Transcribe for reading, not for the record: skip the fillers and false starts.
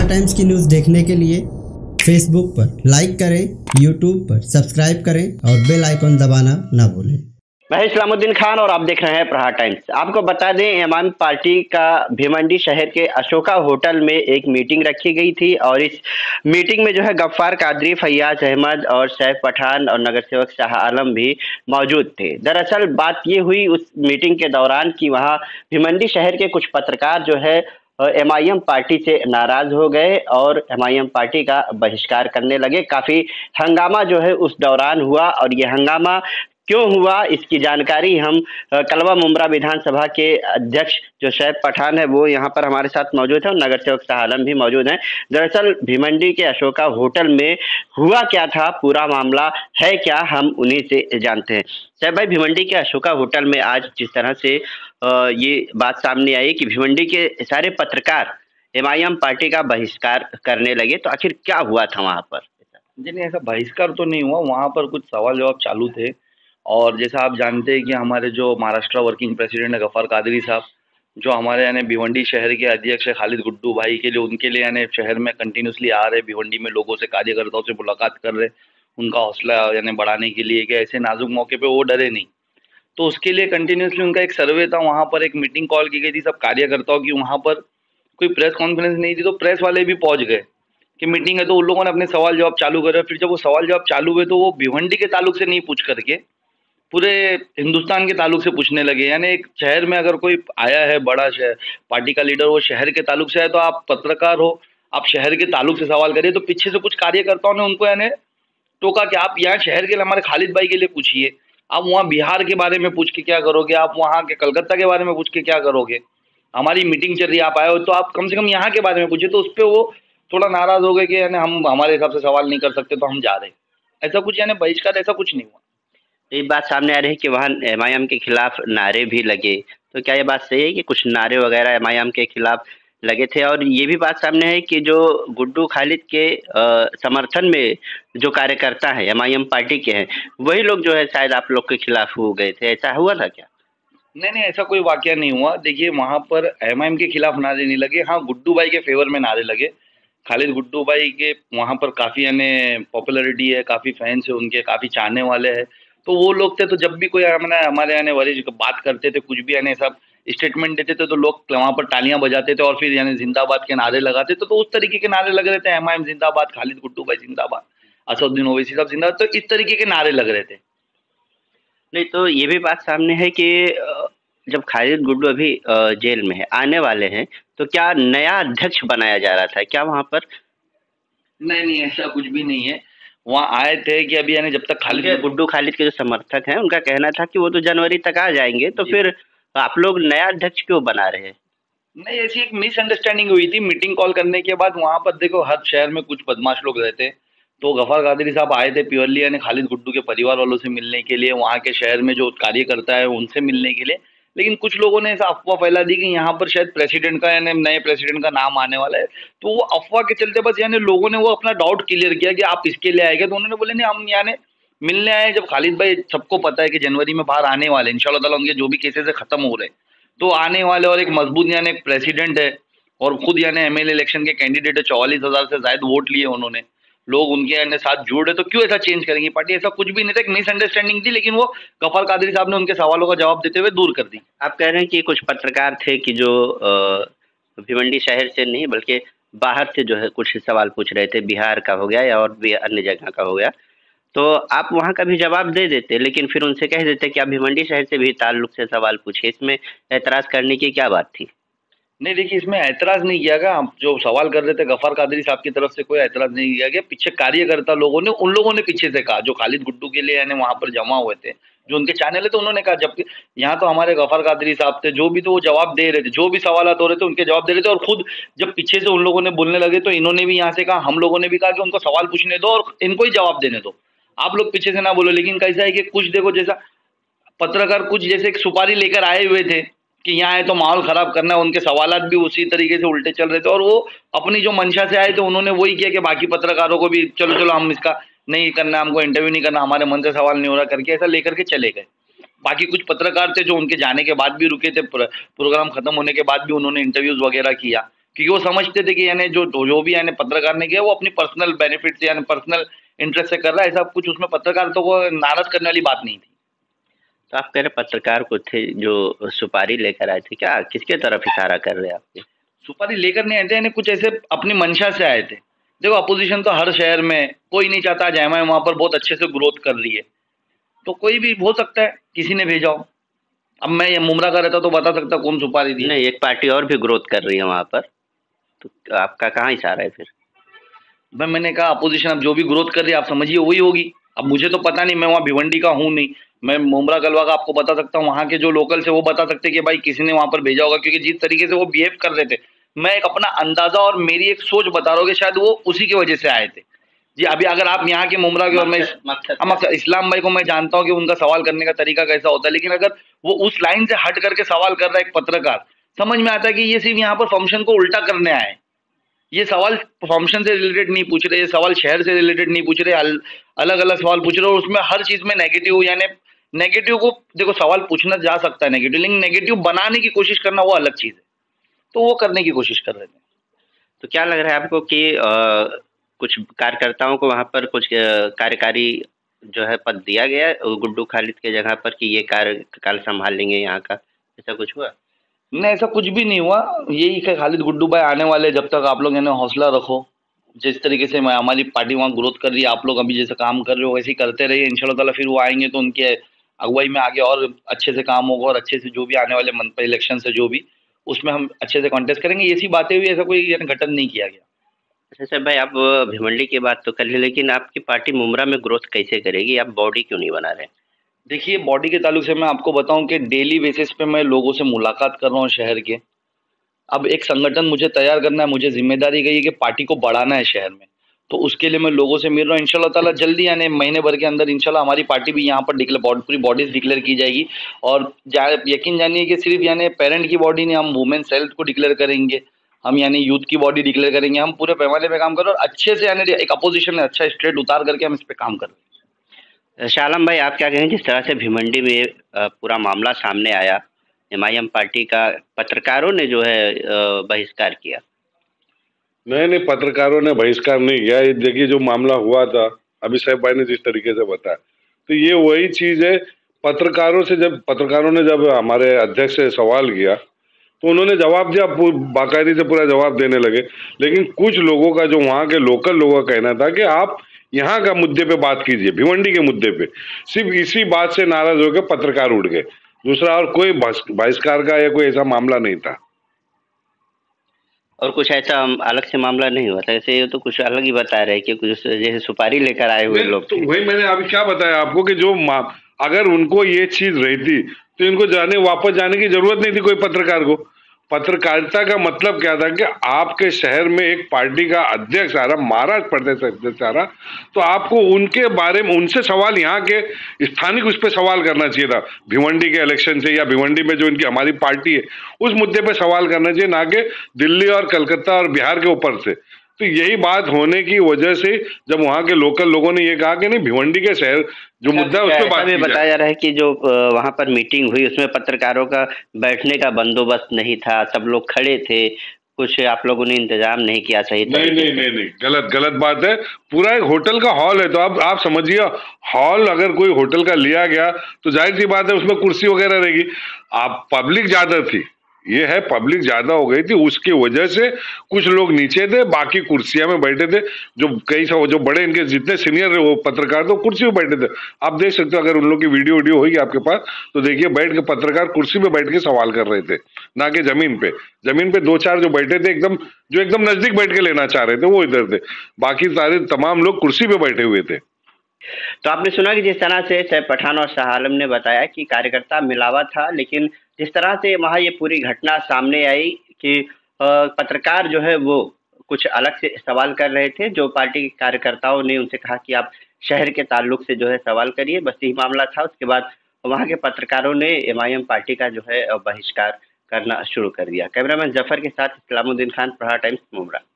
प्रहार टाइम्स की न्यूज़ देखने के लिए फेसबुक पर लाइक करें, यूट्यूब पर सब्सक्राइब करें और बेल आइकन दबाना ना भूलें। मैं इस्लामुद्दीन खान और आप देख रहे हैं प्रहार टाइम्स। आपको बता दें, एमआईएम पार्टी का भिवंडी शहर के अशोका होटल में एक मीटिंग रखी गई थी और इस मीटिंग में जो है गफ्फार कादरी, फैयाज अहमद और सैफ पठान और नगर सेवक शाह आलम भी मौजूद थे। दरअसल बात ये हुई उस मीटिंग के दौरान कि वहाँ भिवंडी शहर के कुछ पत्रकार जो है एमआईएम पार्टी से नाराज हो गए और एमआईएम पार्टी का बहिष्कार करने लगे। काफी हंगामा जो है उस दौरान हुआ और ये हंगामा क्यों हुआ इसकी जानकारी हम कलवा मुमरा विधानसभा के अध्यक्ष जो सैफ पठान है वो यहाँ पर हमारे साथ मौजूद है और नगर सेवक शाह आलम भी मौजूद हैं। दरअसल भिवंडी के अशोका होटल में हुआ क्या था, पूरा मामला है क्या, हम उन्हीं से जानते हैं। सैफ भाई, भिवंडी के अशोका होटल में आज जिस तरह से ये बात सामने आई कि भिवंडी के सारे पत्रकार एमआईएम पार्टी का बहिष्कार करने लगे, तो आखिर क्या हुआ था वहाँ पर? जी नहीं, ऐसा बहिष्कार तो नहीं हुआ। वहाँ पर कुछ सवाल जवाब चालू थे और जैसा आप जानते हैं कि हमारे जो महाराष्ट्र वर्किंग प्रेसिडेंट है गफ्फार कादरी साहब, जो हमारे यानी भिवंडी शहर के अध्यक्ष है खालिद गुड्डू भाई के लिए, उनके लिए यानी शहर में कंटिन्यूसली आ रहे, भिवंडी में लोगों से, कार्यकर्ताओं से मुलाकात कर रहे, उनका हौसला यानी बढ़ाने के लिए कि ऐसे नाजुक मौके पे वो डरे नहीं। तो उसके लिए कंटिन्यूसली उनका एक सर्वे था, वहाँ पर एक मीटिंग कॉल की गई थी सब कार्यकर्ताओं की। वहाँ पर कोई प्रेस कॉन्फ्रेंस नहीं थी तो प्रेस वाले भी पहुँच गए कि मीटिंग है, तो उन लोगों ने अपने सवाल जवाब चालू करे। फिर जब वो सवाल जवाब चालू हुए तो वो भिवंडी के ताल्लुक से नहीं पूछ करके पूरे हिंदुस्तान के ताल्लुक से पूछने लगे। यानी एक शहर में अगर कोई आया है बड़ा शहर पार्टी का लीडर, वो शहर के ताल्लुक से है, तो आप पत्रकार हो, आप शहर के ताल्लुक से सवाल करिए। तो पीछे से कुछ कार्यकर्ताओं ने उनको यानी टोका कि आप यहाँ शहर के लिए, हमारे खालिद भाई के लिए पूछिए, आप वहाँ बिहार के बारे में पूछ के क्या करोगे, आप वहाँ के कलकत्ता के बारे में पूछ के क्या करोगे, हमारी मीटिंग चल रही है, आप आए हो तो आप कम से कम यहाँ के बारे में पूछिए। तो उस पर वो थोड़ा नाराज हो गए कि यानी हम हमारे हिसाब से सवाल नहीं कर सकते तो हम जा रहे। ऐसा कुछ यानी बहिष्कार ऐसा कुछ नहीं हुआ। एक बात सामने आ रही है कि वहाँ एमआईएम के खिलाफ नारे भी लगे, तो क्या ये बात सही है कि कुछ नारे वगैरह एमआईएम के खिलाफ लगे थे? और ये भी बात सामने है कि जो गुड्डू खालिद के समर्थन में जो कार्यकर्ता हैं एमआईएम पार्टी के हैं, वही लोग जो है शायद आप लोग के खिलाफ हो गए थे, ऐसा हुआ था क्या? नहीं, ऐसा कोई वाकया नहीं हुआ। देखिए, वहाँ पर एमआईएम के खिलाफ नारे नहीं लगे। हाँ, गुड्डू भाई के फेवर में नारे लगे। खालिद गुड्डू भाई के वहाँ पर काफ़ी यानी पॉपुलैरिटी है, काफ़ी फैंस है उनके, काफ़ी चाहने वाले हैं। तो वो लोग थे, तो जब भी कोई हमारे यानी वरिष्ठ बात करते थे, कुछ भी यानी सब स्टेटमेंट देते थे, तो लोग वहाँ पर तालियां बजाते थे और फिर यानी जिंदाबाद के नारे लगाते थे। तो उस तरीके के नारे लग रहे थे, एमआईएम जिंदाबाद, खालिद गुड्डू भाई जिंदाबाद, असदुद्दीन ओवैसी साहब जिंदाबाद। तो इस तरीके के नारे लग रहे थे। नहीं, तो ये भी बात सामने है कि जब खालिद गुड्डू अभी जेल में है, आने वाले हैं, तो क्या नया अध्यक्ष बनाया जा रहा था क्या वहाँ पर? नहीं, ऐसा कुछ भी नहीं है। वहाँ आए थे कि अभी यानी जब तक गुड्डू खालिद के जो समर्थक हैं उनका कहना था कि वो तो जनवरी तक आ जाएंगे, तो फिर आप लोग नया अध्यक्ष क्यों बना रहे हैं? नहीं, ऐसी एक मिसअंडरस्टैंडिंग हुई थी मीटिंग कॉल करने के बाद। वहाँ पर देखो, हर शहर में कुछ बदमाश लोग रहते, तो गफ्फार कादरी साहब आए थे प्योरली यानी खालिद गुड्डू के परिवार वालों से मिलने के लिए, वहाँ के शहर में जो कार्यकर्ता है उनसे मिलने के लिए। लेकिन कुछ लोगों ने ऐसा अफवाह फैला दी कि यहाँ पर शायद प्रेसिडेंट का यानी नए प्रेसिडेंट का नाम आने वाला है। तो वो अफवाह के चलते बस यानी लोगों ने वो अपना डाउट क्लियर किया कि आप इसके लिए आएंगे, तो उन्होंने बोले नहीं, हम यानी मिलने आए। जब खालिद भाई, सबको पता है कि जनवरी में बाहर आने वाले, इंशाल्लाह ताला उनके जो भी केसेस है खत्म हो रहे, तो आने वाले, और एक मजबूत यानी एक प्रेसिडेंट है और खुद यानी एमएलए इलेक्शन के कैंडिडेट है, 44,000 से ज्यादा वोट लिए उन्होंने, लोग उनके यानी साथ जुड़े, तो क्यों ऐसा चेंज करेंगी पार्टी? ऐसा कुछ भी नहीं था, एक मिसअंडरस्टैंडिंग थी, लेकिन वो गफ्फार कादरी साहब ने उनके सवालों का जवाब देते हुए दूर कर दी। आप कह रहे हैं कि कुछ पत्रकार थे कि जो भिवंडी शहर से नहीं बल्कि बाहर से जो है कुछ सवाल पूछ रहे थे, बिहार का हो गया या और भी अन्य जगह का हो गया, तो आप वहाँ का भी जवाब दे देते, लेकिन फिर उनसे कह देते कि आप भिवंडी शहर से भी ताल्लुक से सवाल पूछिए। इसमें ऐतराज़ करने की क्या बात थी? नहीं, देखिए, इसमें ऐतराज नहीं किया गया। हम जो सवाल कर रहे थे गफ्फार कादरी साहब की तरफ से कोई ऐतराज नहीं किया गया। पीछे कार्यकर्ता लोगों ने, उन लोगों ने पीछे से कहा जो खालिद गुड्डू के लिए यानी वहाँ पर जमा हुए थे, जो उनके चैनल है, तो उन्होंने कहा। जबकि यहाँ तो हमारे गफ्फार कादरी साहब थे, जो भी तो वो जवाब दे रहे थे, जो भी सवाल हो रहे थे उनके जवाब दे रहे थे। और खुद जब पीछे से उन लोगों ने बोलने लगे तो इन्होंने भी यहाँ से कहा, हम लोगों ने भी कहा कि उनको सवाल पूछने दो और इनको ही जवाब देने दो, आप लोग पीछे से ना बोलो। लेकिन कैसा है कि कुछ देखो, जैसा पत्रकार कुछ जैसे एक सुपारी लेकर आए हुए थे कि यहाँ आए तो माहौल खराब करना है, उनके सवालात भी उसी तरीके से उल्टे चल रहे थे। और वो अपनी जो मंशा से आए थे उन्होंने वही किया कि बाकी पत्रकारों को भी चलो हम इसका नहीं करना, हमको इंटरव्यू नहीं करना, हमारे मन से सवाल नहीं हो रहा करके ऐसा लेकर के चले गए। बाकी कुछ पत्रकार थे जो उनके जाने के बाद भी रुके थे, प्रोग्राम खत्म होने के बाद भी उन्होंने इंटरव्यूज वगैरह किया। क्योंकि वो समझते थे कि यानी जो भी यानी पत्रकार ने किया वो अपनी पर्सनल बेनिफिट से यानी पर्सनल इंटरेस्ट से कर रहा है, ऐसा कुछ उसमें पत्रकारिता को नाराज करने वाली बात नहीं थी। तो आप कह रहे पत्रकार को थे जो सुपारी लेकर आए थे, क्या किसके तरफ इशारा कर रहे हैं आपके? सुपारी लेकर नहीं आए थे, यानी कुछ ऐसे अपनी मंशा से आए थे। देखो अपोजिशन तो हर शहर में, कोई नहीं चाहता जयमा वहां पर बहुत अच्छे से ग्रोथ कर रही है, तो कोई भी हो सकता है किसी ने भेजा हो। अब मैं ये मुमरा का रहता तो बता सकता कौन सुपारी दी। नहीं, एक पार्टी और भी ग्रोथ कर रही है वहां पर, तो आपका कहाँ इशारा है फिर? भाई मैंने कहा अपोजिशन अब जो भी ग्रोथ कर रही है आप समझिए वही होगी। अब मुझे तो पता नहीं, मैं वहाँ भिवंडी का हूँ नहीं, मैं मुमरा कलवा का आपको बता सकता हूँ, वहाँ के जो लोकल थे वो बता सकते कि भाई किसी ने वहाँ पर भेजा होगा, क्योंकि जिस तरीके से वो बिहेव कर रहे थे, मैं एक अपना अंदाजा और मेरी एक सोच बता रहा हूँ कि शायद वो उसी की वजह से आए थे जी। अभी अगर आप यहाँ के मुमरा के, और मैं इस्लाम भाई को मैं जानता हूँ कि उनका सवाल करने का तरीका कैसा होता है, लेकिन अगर वो उस लाइन से हट करके सवाल कर रहा है एक पत्रकार, समझ में आता है कि ये सिर्फ यहाँ पर फंक्शन को उल्टा करने आए। ये सवाल फंक्शन से रिलेटेड नहीं पूछ रहे, ये सवाल शहर से रिलेटेड नहीं पूछ रहे, अलग अलग सवाल पूछ रहे, और उसमें हर चीज में नेगेटिव, यानी नेगेटिव को देखो सवाल पूछना जा सकता है नेगेटिव, लेकिन नेगेटिव बनाने की कोशिश करना वो अलग चीज है, तो वो करने की कोशिश कर रहे थे। तो क्या लग रहा है आपको कि कुछ कार्यकर्ताओं को वहां पर कुछ कार्यकारी जो है पद दिया गया है गुड्डू खालिद के जगह पर कि ये कार्यकाल संभाल लेंगे यहाँ का, ऐसा कुछ हुआ? नहीं, ऐसा कुछ भी नहीं हुआ। यही कि खालिद गुड्डू भाई आने वाले, जब तक आप लोग यानी हौसला रखो, जिस तरीके से हमारी पार्टी वहाँ ग्रोथ कर रही है, आप लोग अभी जैसे काम कर रहे हो वैसे ही करते रहिए, इंशाल्लाह ताला फिर वो आएंगे तो उनके अगुवाई में आगे और अच्छे से काम होगा, और अच्छे से जो भी आने वाले मंथ इलेक्शन से जो भी उसमें हम अच्छे से कॉन्टेस्ट करेंगे। ये सी बातें हुई, ऐसा कोई गठन नहीं किया गया। अच्छा भाई, आप भिवंडी की बात तो कर ली, लेकिन आपकी पार्टी मुमरा में ग्रोथ कैसे करेगी? आप बॉडी क्यों नहीं बना रहे? देखिए बॉडी के ताल्लुक से मैं आपको बताऊं कि डेली बेसिस पे मैं लोगों से मुलाकात कर रहा हूँ शहर के। अब एक संगठन मुझे तैयार करना है, मुझे जिम्मेदारी गई है कि पार्टी को बढ़ाना है शहर में, तो उसके लिए मैं लोगों से मिल रहा हूँ। इंशाल्लाह ताला जल्दी यानी महीने भर के अंदर इंशाल्लाह हमारी पार्टी भी यहाँ पर पूरी बॉडीज डिक्लेयर की जाएगी, और यकीन जानिए कि सिर्फ यानी पेरेंट की बॉडी नहीं, हम वुमेन्स हेल्थ को डिक्लेयर करेंगे, हम यानी यूथ की बॉडी डिक्लेयर करेंगे, हम पूरे पैमाने पे काम कर रहे हैं, और अच्छे से यानी एक अपोजिशन में अच्छा स्ट्रेट उतार करके हम इस पे काम कर रहे हैं। शाह आलम भाई, आप क्या कहें जिस तरह से भिवंडी में पूरा मामला सामने आया, एमआईएम पार्टी का पत्रकारों ने जो है बहिष्कार किया? नहीं, पत्रकारों ने बहिष्कार नहीं किया। ये देखिए जो मामला हुआ था, अभी साहब भाई ने जिस तरीके से बताया, तो ये वही चीज है। पत्रकारों ने जब हमारे अध्यक्ष से सवाल किया तो उन्होंने जवाब दिया, बाकायदे से पूरा जवाब देने लगे। लेकिन कुछ लोगों का, जो वहाँ के लोकल लोगों का कहना था कि आप यहाँ का मुद्दे पे बात कीजिए, भिवंडी के मुद्दे पे। सिर्फ इसी बात से नाराज होकर पत्रकार उठ गए, दूसरा और कोई बहिष्कार का या कोई ऐसा मामला नहीं था। और कुछ ऐसा अलग से मामला नहीं हुआ था? ऐसे ये तो कुछ अलग ही बता रहे कि कुछ जैसे सुपारी लेकर आए हुए लोग। तो वही मैंने अभी क्या बताया आपको कि जो अगर उनको ये चीज रहती तो इनको वापस जाने की जरूरत नहीं थी कोई पत्रकार को। पत्रकारिता का मतलब क्या था कि आपके शहर में एक पार्टी का अध्यक्ष आ रहा, महाराष्ट्र प्रदेश अध्यक्ष आ रहा, तो आपको उनके बारे में, उनसे सवाल, यहाँ के स्थानिक उस पर सवाल करना चाहिए था, भिवंडी के इलेक्शन से, या भिवंडी में जो इनकी हमारी पार्टी है उस मुद्दे पे सवाल करना चाहिए, ना कि दिल्ली और कलकत्ता और बिहार के ऊपर से। तो यही बात होने की वजह से जब वहाँ के लोकल लोगों ने ये कहा कि नहीं, भिवंडी के शहर जो मुद्दा है उस पर बात की जाए। बताया जा रहा है कि जो वहाँ पर मीटिंग हुई उसमें पत्रकारों का बैठने का बंदोबस्त नहीं था, सब लोग खड़े थे, कुछ आप लोगों ने इंतजाम नहीं किया सही? नहीं, गलत बात है। पूरा एक होटल का हॉल है, तो आप समझिए, हॉल अगर कोई होटल का लिया गया तो जाहिर सी बात है उसमें कुर्सी वगैरह रहेगी। आप पब्लिक ज्यादा थी, ये है पब्लिक ज्यादा हो गई थी, उसकी वजह से कुछ लोग नीचे थे, बाकी कुर्सियां में बैठे थे। जो बड़े इनके जितने सीनियर वो पत्रकार थे कुर्सी में बैठे थे। आप देख सकते हो, अगर उन लोग की वीडियो होगी आपके पास तो देखिए, बैठ के पत्रकार कुर्सी में बैठ के सवाल कर रहे थे, ना कि जमीन पे 2-4 जो बैठे थे एकदम नजदीक बैठ के लेना चाह रहे थे वो इधर थे, बाकी सारे तमाम लोग कुर्सी पे बैठे हुए थे। तो आपने सुना कि जिस तरह से सैफ पठान और शाह आलम ने बताया कि कार्यकर्ता मिलावा था, लेकिन जिस तरह से वहाँ ये पूरी घटना सामने आई कि पत्रकार जो है वो कुछ अलग से सवाल कर रहे थे, जो पार्टी के कार्यकर्ताओं ने उनसे कहा कि आप शहर के ताल्लुक से जो है सवाल करिए, बस यही मामला था। उसके बाद वहाँ के पत्रकारों ने एमआईएम पार्टी का जो है बहिष्कार करना शुरू कर दिया। कैमरामैन जफर के साथ इस्लामुद्दीन खान, प्रहार टाइम्स, मुमरा।